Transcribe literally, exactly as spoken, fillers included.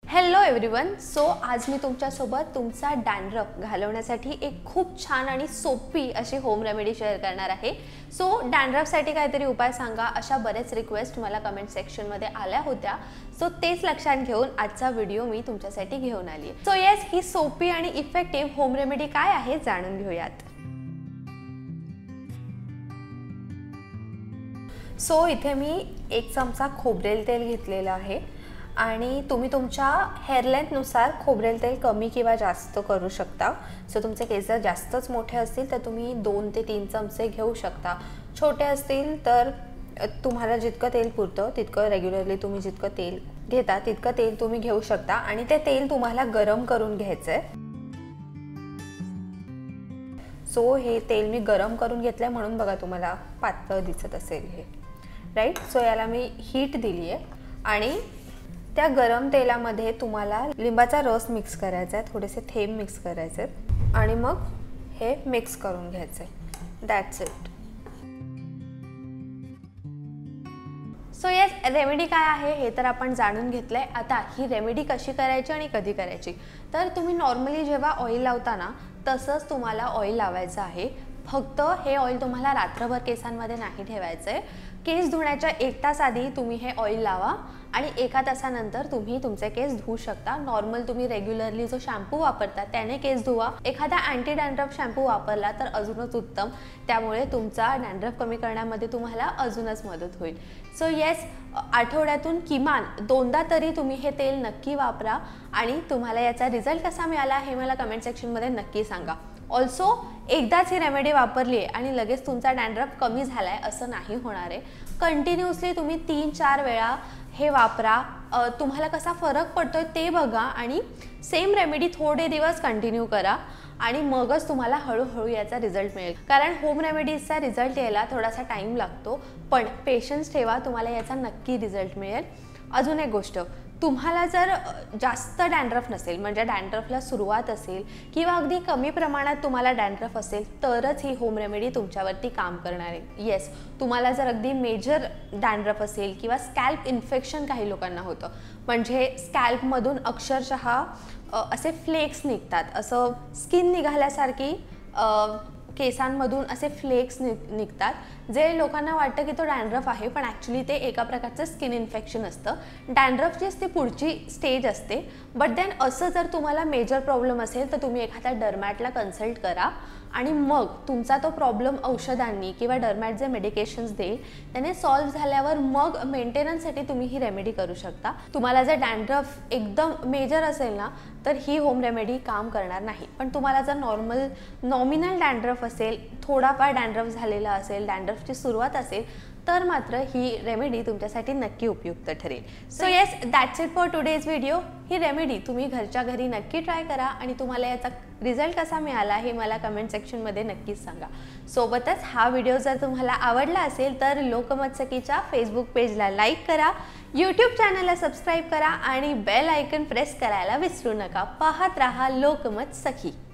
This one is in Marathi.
Hello everyone. सो आज मी तुमच्यासोबत तुमचा डॅन्ड्रफ घालवण्यासाठी एक खूप छान आणि सोपी अशी होम रेमेडी शेअर करणार आहे. सो डॅन्ड्रफसाठी काहीतरी उपाय सांगा, अशा बरेच रिक्वेस्ट मला कमेंट सेक्शनमध्ये आल्या होत्या. सो तेच लक्षात घेऊन आजचा व्हिडिओ मी तुमच्यासाठी घेऊन आली आहे. सो येस, ही सोपी आणि इफेक्टिव्ह होम रेमेडी काय आहे जाणून घेऊयात. सो इथे मी एक चमचा खोबरेल तेल घेतलेलं आहे आणि तुम्ही तुमच्या हेअर लेंथनुसार खोबरेल तेल कमी किंवा जास्त करू शकता. सो तुमचे केस जर जास्तच मोठे असतील तर तुम्ही दोन ते तीन चमचे घेऊ शकता. छोटे असतील तर तुम्हाला जितकं तेल पुरतं तितकं रेग्युलरली तुम्ही जितकं तेल घेता तितकं तेल तुम्ही घेऊ शकता आणि ते तेल तुम्हाला गरम करून घ्यायचं आहे. सो हे तेल मी गरम करून घेतलं म्हणून बघा तुम्हाला पातळ दिसत असेल हे, राईट. सो याला मी हीट दिली आहे आणि त्या गरम तेलामध्ये तुम्हाला लिंबाचा रस मिक्स करायचा आहे, थोडेसे थेंब मिक्स करायचे आहेत आणि मग हे मिक्स करून घ्यायचं आहे. That's it. So yes, remedy काय आहे हे तर आपण जाणून घेतलंय. आता ही रेमेडी कशी करायची आणि कधी करायची, तर तुम्ही नॉर्मली जेव्हा ऑइल लावता ना तसंच तुम्हाला ऑइल लावायचं आहे. फक्त हे ऑइल तुम्हाला रात्रभर केसांमध्ये नाही ठेवायचं आहे. केस धुण्याच्या एक तास आधी तुम्ही हे ऑइल लावा आणि एका तासानंतर तुम्ही तुमचे केस धुवू शकता. नॉर्मल तुम्ही रेग्युलरली जो शॅम्पू वापरता त्याने केस धुवा. एखादा अँटी डॅन्ड्रफ शॅम्पू वापरला तर अजूनच उत्तम, त्यामुळे तुमचा डॅन्ड्रफ कमी करण्यामध्ये तुम्हाला अजूनच मदत होईल. सो येस, आठवड्यातून किमान दोनदा तरी तुम्ही हे तेल नक्की वापरा आणि तुम्हाला याचा रिझल्ट कसा मिळाला हे मला कमेंट सेक्शनमध्ये नक्की सांगा. ऑल्सो एकदाच ही रेमेडी वापरली आहे आणि लगेच तुमचा डॅन्ड्रफ कमी झाला आहे असं नाही होणार आहे. कंटिन्युअसली तुम्ही तीन चार वेळा हे वापरा. तुम्हाला कसा फरक पडतोय ते बघा आणि सेम रेमेडी थोडे दिवस कंटिन्यू करा आणि मगच तुम्हाला हळूहळू याचा रिझल्ट मिळेल. कारण होम रेमेडीजचा रिझल्ट यायला थोडासा टाईम लागतो, पण पेशन्स ठेवा, तुम्हाला याचा नक्की रिझल्ट मिळेल. अजून एक गोष्ट, तुम्हाला जर जास्त डॅन्ड्रफ नसेल, म्हणजे डॅन्ड्रफला सुरुवात असेल किंवा अगदी कमी प्रमाणात तुम्हाला डॅन्ड्रफ असेल तरच ही होम रेमेडी तुमच्यावरती काम करणार आहे. येस, तुम्हाला जर अगदी मेजर डॅन्ड्रफ असेल किंवा स्कॅल्प इन्फेक्शन काही लोकांना होतं, म्हणजे स्कॅल्पमधून अक्षरशः असे फ्लेक्स निघतात, असं स्किन निघाल्यासारखी केसांमधून असे फ्लेक्स नि निघतात जे लोकांना वाटतं की तो डॅन्ड्रफ आहे, पण ॲक्च्युली ते एका प्रकारचं स्किन इन्फेक्शन असतं. डॅन्ड्रफची ती पुढची स्टेज असते. बट देन असं जर तुम्हाला मेजर प्रॉब्लेम असेल तर तुम्ही एखाद्या डर्मॅटला कन्सल्ट करा आणि मग तुमचा तो प्रॉब्लेम औषधांनी किंवा डर्मॅट जे मेडिकेशन्स देईल त्याने सॉल्व्ह झाल्यावर मग मेंटेनन्ससाठी तुम्ही ही रेमेडी करू शकता. तुम्हाला जर डॅन्ड्रफ एकदम मेजर असेल ना तर ही होम रेमेडी काम करणार नाही. पण तुम्हाला जर नॉर्मल नॉमिनल डॅन्ड्रफ असेल, थोडाफार डॅन्ड्रफ झालेला असेल, डॅन्ड्रफची सुरुवात असेल तर मात्र ही रेमेडी तुमच्यासाठी नक्की उपयुक्त ठरेल. So yes, that's it for today's video. ही रेमेडी तुम्ही घरच्या घरी नक्की ट्राय करा आणि तुम्हाला याचा रिझल्ट कसा मिळाला हे मला कमेंट सेक्शनमध्ये नक्कीच सांगा. सोबतच हा व्हिडिओ जर तुम्हाला आवडला असेल तर लोकमत सखीच्या फेसबुक पेजला लाईक करा, यूट्यूब चॅनलला सबस्क्राईब करा आणि बेल आयकन प्रेस करायला विसरू नका. पाहत रहा लोकमत सखी.